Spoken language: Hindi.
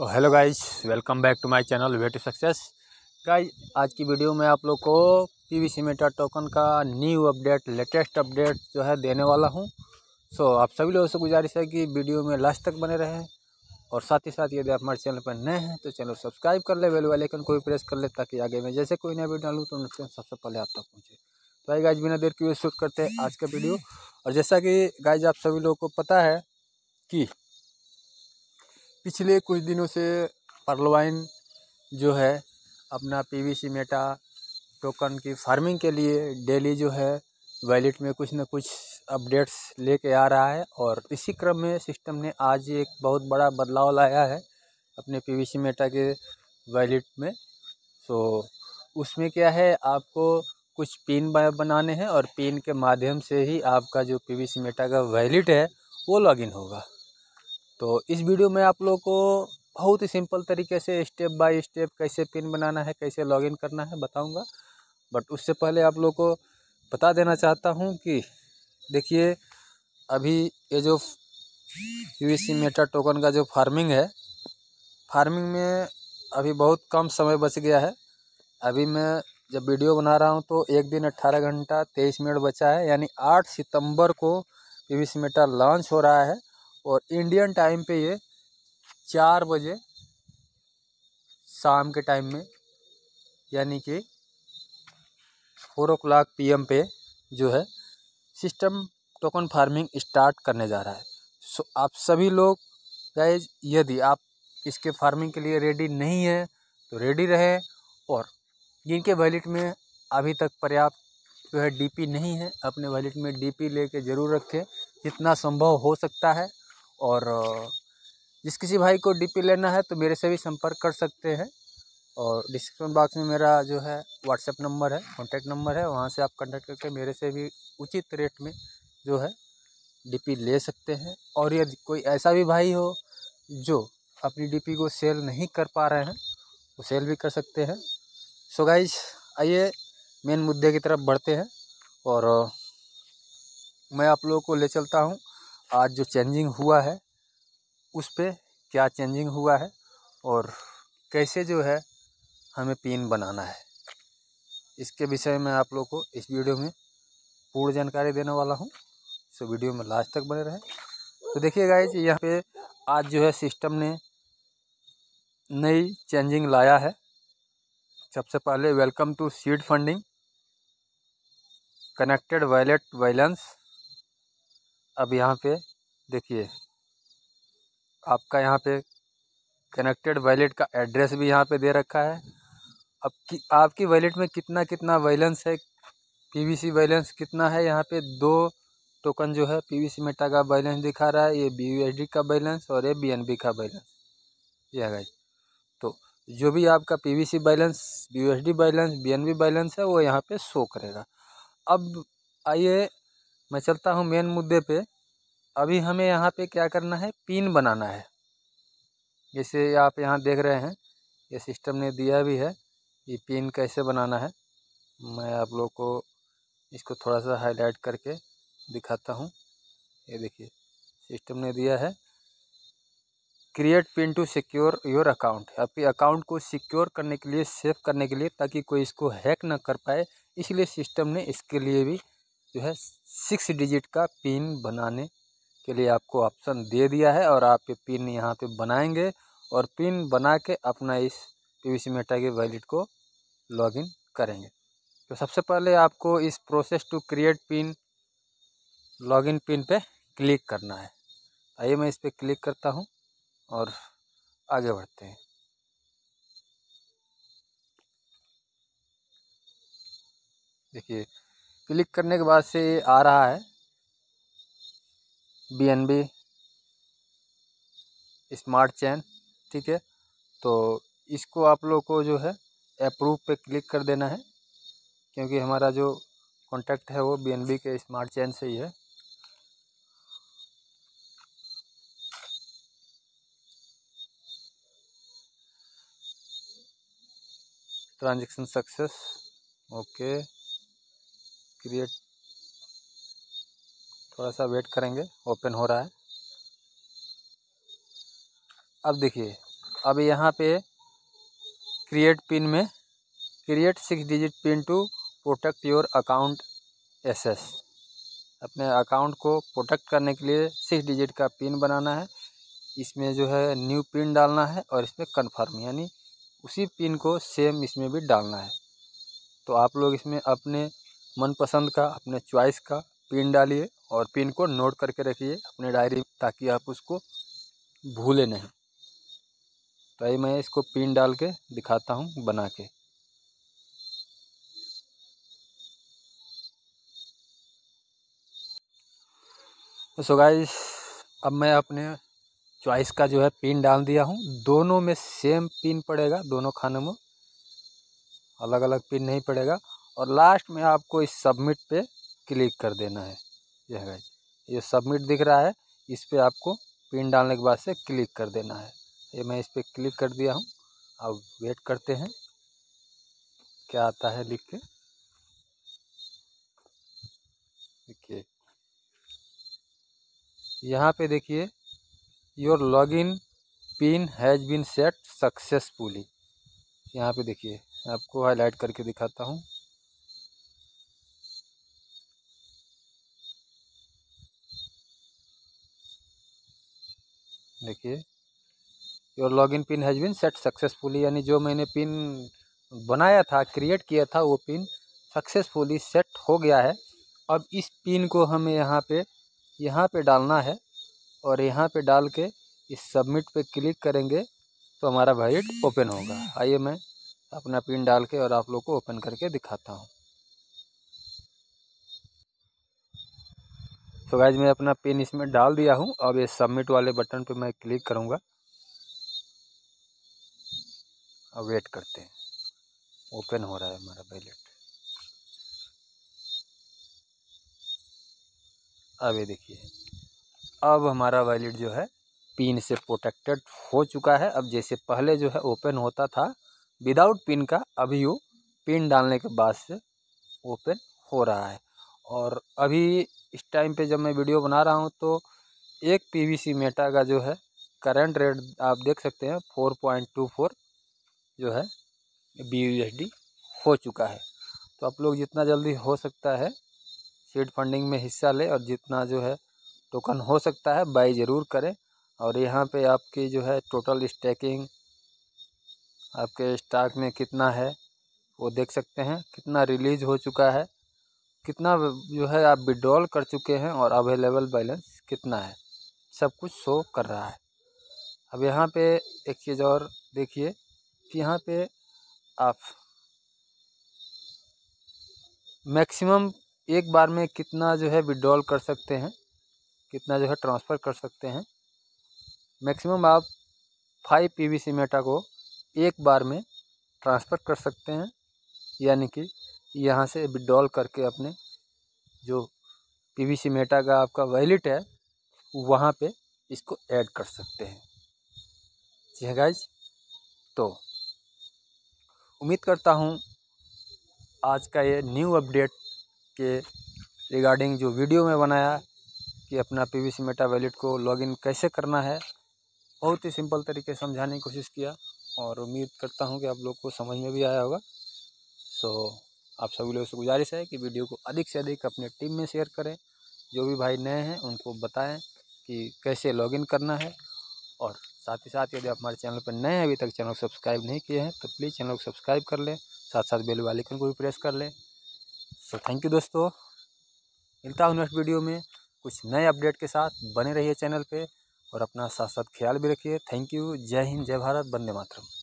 Hello guys, welcome back to my channel way to success. Guys, आज की वीडियो में आप लोग को पीवीसी मेटा टोकन का न्यू अपडेट, लेटेस्ट अपडेट जो है देने वाला हूं। आप सभी लोगों से गुजारिश है कि वीडियो में लास्ट तक बने रहें और साथ ही साथ यदि आप हमारे चैनल पर नए हैं तो चैनल सब्सक्राइब कर ले, बेल वाले आइकन को भी प्रेस कर ले ताकि आगे में जैसे कोई नया वीडियो डालूँ तो नोटिफिकेशन सबसे पहले आप तक पहुँचे। तो भाई गाइस, बिना देर किए शुरू करते हैं आज का वीडियो। और जैसा कि गाइस आप सभी लोगों को पता है कि पिछले कुछ दिनों से पर्लवाइन जो है अपना पीवीसी मेटा टोकन की फार्मिंग के लिए डेली जो है वैलेट में कुछ न कुछ अपडेट्स लेके आ रहा है। और इसी क्रम में सिस्टम ने आज एक बहुत बड़ा बदलाव लाया है अपने पीवीसी मेटा के वैलेट में। उसमें क्या है, आपको कुछ पिन बनाने हैं और पिन के माध्यम से ही आपका जो पीवीसी मेटा का वैलेट है वो लॉगिन होगा। तो इस वीडियो में आप लोगों को बहुत ही सिंपल तरीके से स्टेप बाय स्टेप कैसे पिन बनाना है, कैसे लॉगिन करना है बताऊंगा। बट उससे पहले आप लोगों को बता देना चाहता हूं कि देखिए, अभी ये जो पीवीसी मेटा टोकन का जो फार्मिंग है, फार्मिंग में अभी बहुत कम समय बच गया है। अभी मैं जब वीडियो बना रहा हूं तो 1 दिन 18 घंटा 23 मिनट बचा है, यानी 8 सितंबर को पीवीसी मेटा लॉन्च हो रहा है। और इंडियन टाइम पे ये 4 बजे शाम के टाइम में, यानी कि 4 PM पे जो है सिस्टम टोकन फार्मिंग स्टार्ट करने जा रहा है। आप सभी लोग गाइस, यदि आप इसके फार्मिंग के लिए रेडी नहीं है तो रेडी रहें। और जिनके वैलेट में अभी तक पर्याप्त जो है डीपी नहीं है, अपने वैलेट में डीपी लेके ज़रूर रखें जितना संभव हो सकता है। और जिस किसी भाई को डीपी लेना है तो मेरे से भी संपर्क कर सकते हैं। और डिस्क्रिप्शन बॉक्स में मेरा जो है व्हाट्सएप नंबर है, कॉन्टैक्ट नंबर है, वहाँ से आप कॉन्टैक्ट करके मेरे से भी उचित रेट में जो है डीपी ले सकते हैं। और यदि कोई ऐसा भी भाई हो जो अपनी डीपी को सेल नहीं कर पा रहे हैं वो सेल भी कर सकते हैं। सो गाइस, आइए मेन मुद्दे की तरफ बढ़ते हैं और मैं आप लोगों को ले चलता हूँ आज जो चेंजिंग हुआ है उस पे, क्या चेंजिंग हुआ है और कैसे जो है हमें पिन बनाना है, इसके विषय में आप लोग को इस वीडियो में पूर्ण जानकारी देने वाला हूं। वीडियो में लास्ट तक बने रहें। तो देखिए गाइस, यहाँ पे आज जो है सिस्टम ने नई चेंजिंग लाया है। सबसे पहले welcome to seed funding connected wallet balance. अब यहाँ पे देखिए, आपका यहाँ पे कनेक्टेड वैलेट का एड्रेस भी यहाँ पे दे रखा है। अब आपकी वैलेट में कितना कितना बैलेंस है, पीवीसी बैलेंस कितना है, यहाँ पे 2 टोकन जो है पीवीसी मेटा का बैलेंस दिखा रहा है, ये BUSD का बैलेंस और ये BNB का बैलेंस। ये है गाइस, तो जो भी आपका PVC balance, BUSD balance, BNB balance है वो यहाँ पे शो करेगा। अब आइए मैं चलता हूँ मेन मुद्दे पे। अभी हमें यहाँ पे क्या करना है, पिन बनाना है। जैसे आप यहाँ देख रहे हैं ये सिस्टम ने दिया भी है, ये पिन कैसे बनाना है। मैं आप लोग को इसको थोड़ा सा हाईलाइट करके दिखाता हूँ। ये देखिए, सिस्टम ने दिया है create pin to secure your account. आपके अकाउंट को सिक्योर करने के लिए, सेव करने के लिए, ताकि कोई इसको हैक ना कर पाए, इसलिए सिस्टम ने इसके लिए भी जो है 6 डिजिट का पिन बनाने के लिए आपको ऑप्शन दे दिया है। और आप ये पिन यहाँ पे बनाएंगे और पिन बना के अपना इस पीवीसी मेटा के वैलेट को लॉगिन करेंगे। तो सबसे पहले आपको इस process to create pin, login pin पे क्लिक करना है। आइए मैं इस पर क्लिक करता हूँ और आगे बढ़ते हैं। देखिए, क्लिक करने के बाद से ये आ रहा है BNB स्मार्ट चेन, ठीक है। तो इसको आप लोग को जो है अप्रूव पे क्लिक कर देना है, क्योंकि हमारा जो कॉन्टैक्ट है वो BNB के स्मार्ट चेन से ही है। ट्रांजैक्शन सक्सेस, ओके, क्रिएट, थोड़ा सा वेट करेंगे, ओपन हो रहा है। अब देखिए, अब यहाँ पे क्रिएट पिन में create 6 digit pin to protect your account access, अपने अकाउंट को प्रोटेक्ट करने के लिए 6 डिजिट का पिन बनाना है। इसमें जो है न्यू पिन डालना है और इसमें कन्फर्म, यानी उसी पिन को सेम इसमें भी डालना है। तो आप लोग इसमें अपने मनपसंद का, अपने चॉइस का पिन डालिए और पिन को नोट करके रखिए अपने डायरी में, ताकि आप उसको भूले नहीं। तो ये मैं इसको पिन डाल के दिखाता हूँ बना के। तो सो गाइस, अब मैं अपने चॉइस का जो है पिन डाल दिया हूँ। दोनों में सेम पिन पड़ेगा, दोनों खानों में अलग अलग पिन नहीं पड़ेगा। और लास्ट में आपको इस सबमिट पे क्लिक कर देना है। यह गाइस, ये सबमिट दिख रहा है, इस पे आपको पिन डालने के बाद से क्लिक कर देना है। ये मैं इस पे क्लिक कर दिया हूँ। अब वेट करते हैं क्या आता है लिख के। देखिए यहाँ पे देखिए, your login pin has been set successfully. यहाँ पे देखिए, आपको हाईलाइट करके दिखाता हूँ। देखिए, your login pin has been set successfully, यानी जो मैंने पिन बनाया था, क्रिएट किया था, वो पिन सक्सेसफुली सेट हो गया है। अब इस पिन को हमें यहाँ पे डालना है और यहाँ पे डाल के इस सबमिट पे क्लिक करेंगे तो हमारा वॉलेट ओपन होगा। आइए मैं अपना पिन डाल के और आप लोग को ओपन करके दिखाता हूँ। तो गाइस, मैं अपना पिन इसमें डाल दिया हूँ। अब ये सबमिट वाले बटन पे मैं क्लिक करूँगा। अब वेट करते हैं, ओपन हो रहा है हमारा वॉलेट। अब ये देखिए, अब हमारा वॉलेट जो है पिन से प्रोटेक्टेड हो चुका है। अब जैसे पहले जो है ओपन होता था विदाउट पिन का, अभी वो पिन डालने के बाद से ओपन हो रहा है। और अभी इस टाइम पे जब मैं वीडियो बना रहा हूँ तो एक पीवीसी मेटा का जो है करंट रेट आप देख सकते हैं 4.24 जो है BUSD हो चुका है। तो आप लोग जितना जल्दी हो सकता है सीड फंडिंग में हिस्सा ले और जितना जो है टोकन हो सकता है बाई ज़रूर करें। और यहाँ पे आपकी जो है टोटल स्टैकिंग आपके स्टॉक में कितना है वो देख सकते हैं, कितना रिलीज हो चुका है, कितना जो है आप विड्रॉल कर चुके हैं और अवेलेबल बैलेंस कितना है, सब कुछ शो कर रहा है। अब यहाँ पे एक चीज़ और देखिए कि यहाँ पे आप मैक्सिमम एक बार में कितना जो है विड्रॉल कर सकते हैं, कितना जो है ट्रांसफ़र कर सकते हैं। मैक्सिमम आप 5 पीवीसी मेटा को एक बार में ट्रांसफ़र कर सकते हैं, यानी कि यहाँ से विड्रॉल करके अपने जो पीवीसी मेटा का आपका वॉलेट है वहाँ पे इसको ऐड कर सकते हैं। जी है गाइज, तो उम्मीद करता हूँ आज का ये न्यू अपडेट के रिगार्डिंग जो वीडियो में बनाया कि अपना पीवीसी मेटा वॉलेट को लॉगिन कैसे करना है, बहुत ही सिंपल तरीके से समझाने की कोशिश किया और उम्मीद करता हूँ कि आप लोग को समझ में भी आया होगा। सो आप सभी लोगों से गुजारिश है कि वीडियो को अधिक से अधिक अपने टीम में शेयर करें। जो भी भाई नए हैं उनको बताएं कि कैसे लॉगिन करना है। और साथ ही साथ यदि आप हमारे चैनल पर नए हैं, अभी तक चैनल को सब्सक्राइब नहीं किए हैं, तो प्लीज़ चैनल को सब्सक्राइब कर लें, साथ साथ बेल वाले आइकन को भी प्रेस कर लें। सो थैंक यू दोस्तों, मिलता हूँ नेक्स्ट वीडियो में कुछ नए अपडेट के साथ। बने रहिए चैनल पे और अपना साथ साथ ख्याल भी रखिए। Thank you. जय हिंद, जय भारत, वंदे मातरम।